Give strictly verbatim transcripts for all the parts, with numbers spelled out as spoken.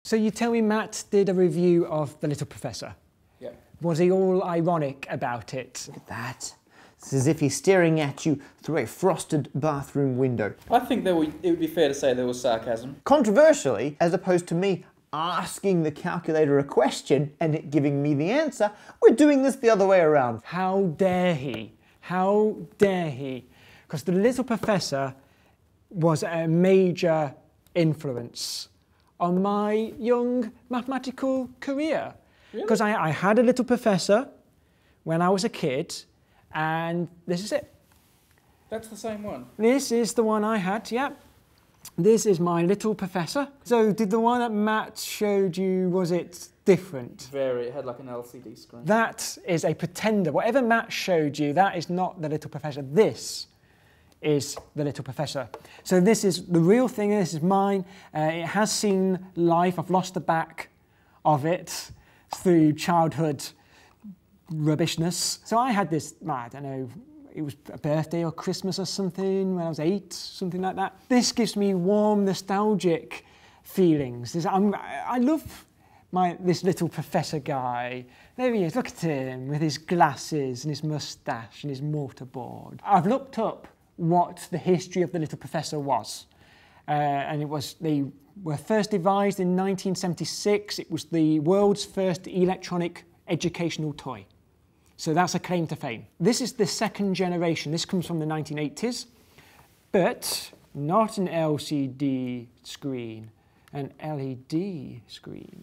So you tell me Matt did a review of The Little Professor. Yeah. Was he all ironic about it? Look at that. It's as if he's staring at you through a frosted bathroom window. I think there would, it would be fair to say there was sarcasm. Controversially, as opposed to me asking the calculator a question and it giving me the answer, we're doing this the other way around. How dare he? How dare he? Because The Little Professor was a major influence on my young mathematical career. Because really? I, I had a Little Professor when I was a kid, and this is it. That's the same one? This is the one I had, yeah. This is my Little Professor. So did the one that Matt showed you, was it different? Very, it had like an L C D screen. That is a pretender. Whatever Matt showed you, that is not the Little Professor. This is the Little Professor. So this is the real thing, this is mine. Uh, it has seen life, I've lost the back of it through childhood rubbishness. So I had this, I don't know, it was a birthday or Christmas or something when I was eight, something like that. This gives me warm, nostalgic feelings. This, I'm, I love my, this Little Professor guy. There he is, look at him with his glasses and his moustache and his mortarboard. I've looked up what the history of the Little Professor was. Uh, and it was, they were first devised in nineteen seventy-six. It was the world's first electronic educational toy. So that's a claim to fame. This is the second generation. This comes from the nineteen eighties, but not an L C D screen, an L E D screen.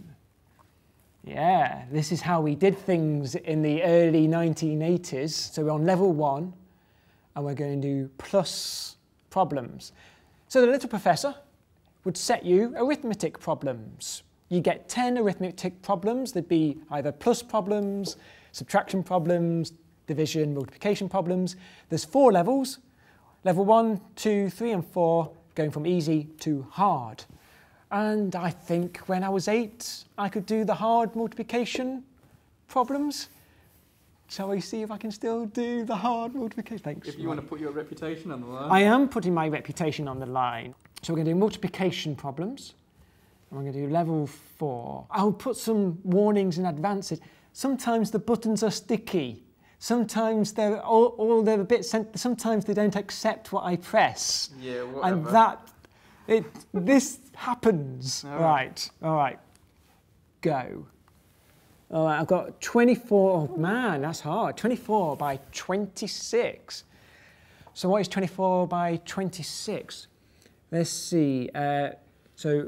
Yeah, this is how we did things in the early nineteen eighties. So we're on level one, and we're going to do plus problems. So the Little Professor would set you arithmetic problems. You get ten arithmetic problems. There'd be either plus problems, subtraction problems, division, multiplication problems. There's four levels. Level one, two, three, and four, going from easy to hard. And I think when I was eight, I could do the hard multiplication problems. Shall we see if I can still do the hard multiplication? Thanks. If you want to put your reputation on the line. I am putting my reputation on the line. So we're going to do multiplication problems. And we're going to do level four. I'll put some warnings in advance. Sometimes the buttons are sticky. Sometimes they're all, all they're a bit sent. Sometimes they don't accept what I press. Yeah, whatever. And that, it, this happens. All right. right, all right, go. All right, I've got twenty-four, oh man, that's hard. twenty-four by twenty-six. So what is twenty-four by twenty-six? Let's see, uh, so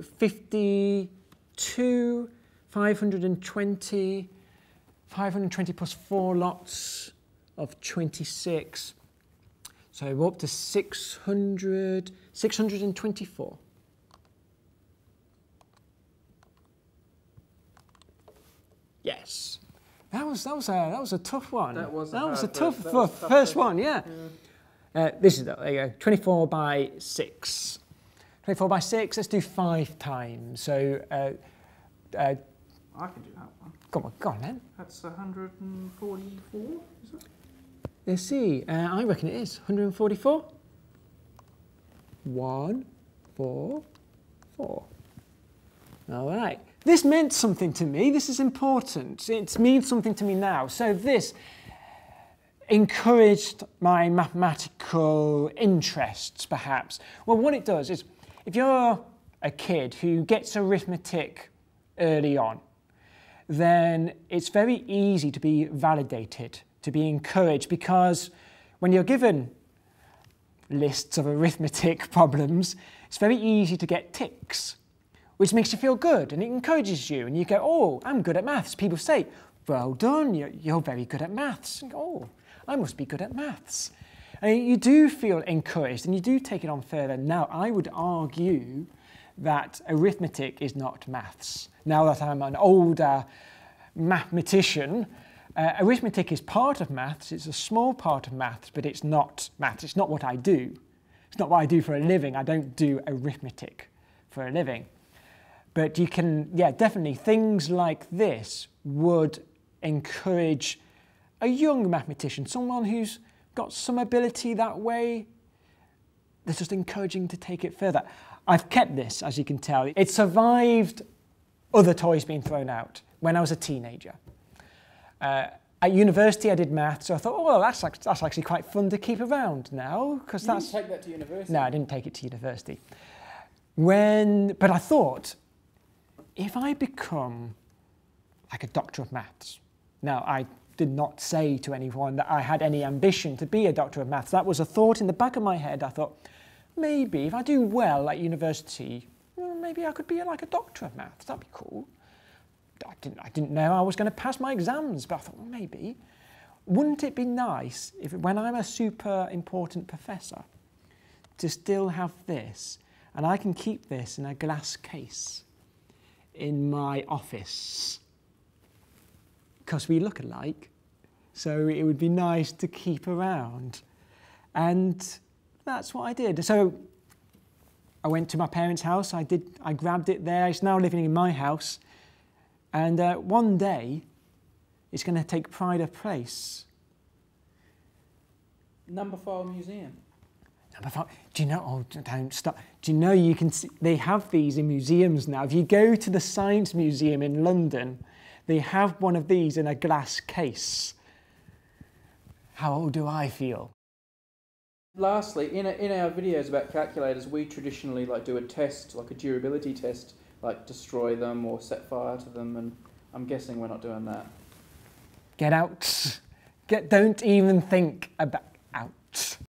fifty-two, five hundred twenty, five hundred twenty plus four lots of twenty-six. So we're up to six hundred, six hundred twenty-four. Yes, that was that was a that was a tough one. That was a, that was a hard tough, first, first, was tough first first. one. Yeah. yeah. Uh, this is there you go. twenty-four by six. twenty-four by six. Let's do five times. So. Uh, uh, I can do that one. Come on, go on then. That's one hundred forty-four. Is it? Let's see. Uh, I reckon it is one hundred forty-four. One, four, four. All right. This meant something to me. This is important. It means something to me now. So this encouraged my mathematical interests, perhaps. Well, what it does is, if you're a kid who gets arithmetic early on, then it's very easy to be validated, to be encouraged, because when you're given lists of arithmetic problems, it's very easy to get ticks, which makes you feel good and it encourages you. And you go, oh, I'm good at maths. People say, well done, you're, you're very good at maths. And you go, oh, I must be good at maths. And you do feel encouraged and you do take it on further. Now, I would argue that arithmetic is not maths. Now that I'm an older mathematician, uh, arithmetic is part of maths. It's a small part of maths, but it's not maths. It's not what I do. It's not what I do for a living. I don't do arithmetic for a living. But you can, yeah, definitely things like this would encourage a young mathematician, someone who's got some ability that way. That's just encouraging to take it further. I've kept this, as you can tell. It survived other toys being thrown out when I was a teenager. Uh, at university, I did maths, so I thought, oh, well, that's, that's actually quite fun to keep around now, because You that's... didn't take that to university? No, I didn't take it to university. When, but I thought, if I become like a doctor of maths, now I did not say to anyone that I had any ambition to be a doctor of maths. That was a thought in the back of my head. I thought, maybe if I do well at university, well, maybe I could be like a doctor of maths. That'd be cool. I didn't, I didn't know I was going to pass my exams, but I thought, well, maybe. Wouldn't it be nice if, when I'm a super important professor, to still have this, and I can keep this in a glass case in my office, because we look alike, so it would be nice to keep around. And that's what I did. So I went to my parents' house, I, did, I grabbed it there, it's now living in my house, and uh, one day it's going to take pride of place. Numberphile Museum. Numberphile, do you know, oh, don't stop. Do you know you can see, they have these in museums now. If you go to the Science Museum in London, they have one of these in a glass case. How old do I feel? Lastly, in, a, in our videos about calculators, we traditionally like do a test, like a durability test, like destroy them or set fire to them, and I'm guessing we're not doing that. Get out. Get, don't even think about out.